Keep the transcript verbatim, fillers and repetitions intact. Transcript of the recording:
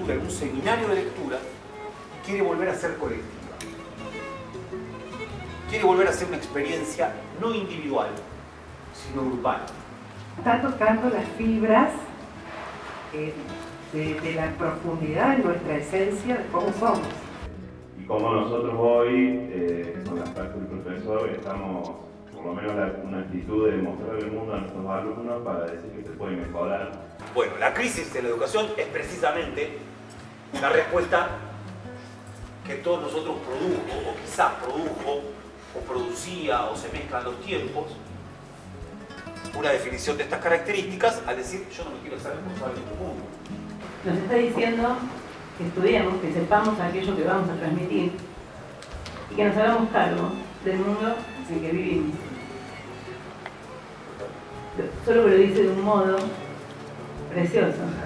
lectura en un seminario de lectura y quiere volver a ser colectiva. Quiere volver a ser una experiencia no individual, sino urbana. Está tocando las fibras eh, de, de la profundidad de nuestra esencia, de cómo somos. Y como nosotros hoy, eh, con las clases del profesor, estamos, por lo menos, la, una actitud de mostrar el mundo a nuestros alumnos para decir que se puede mejorar. Bueno, la crisis de la educación es precisamente la respuesta que todos nosotros produjo, o quizás produjo, o producía, o se mezclan los tiempos, una definición de estas características al decir yo no me quiero ser responsable de este mundo. Nos está diciendo que estudiemos, que sepamos aquello que vamos a transmitir y que nos hagamos cargo del mundo en que vivimos. Solo que lo dice de un modo precioso.